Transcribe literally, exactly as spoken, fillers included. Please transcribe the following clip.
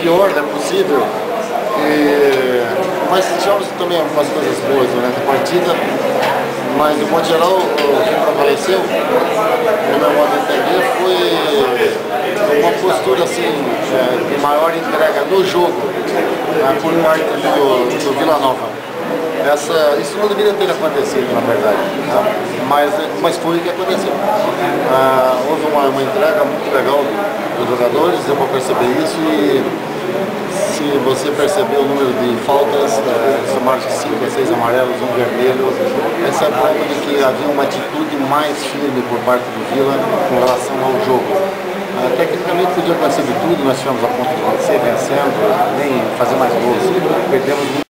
pior, não é possível. E, mas tivemos também algumas coisas boas durante a partida, mas de modo geral o que prevaleceu, no meu modo de entender, foi uma postura assim, é, de maior entrega no jogo, né, por parte do, do Vila Nova. Essa, isso não deveria ter acontecido, na verdade, né? mas, mas foi o que aconteceu. Ah, houve uma, uma entrega muito legal dos jogadores, deu para perceber isso, e se você perceber o número de faltas, é, são mais de cinco a seis amarelos, um vermelho, essa é a prova de que havia uma atitude mais firme por parte do Vila com relação ao jogo. Ah, tecnicamente podia acontecer de tudo, nós tivemos a ponto de vencer, vencendo, nem fazer mais gols, perdemos muito.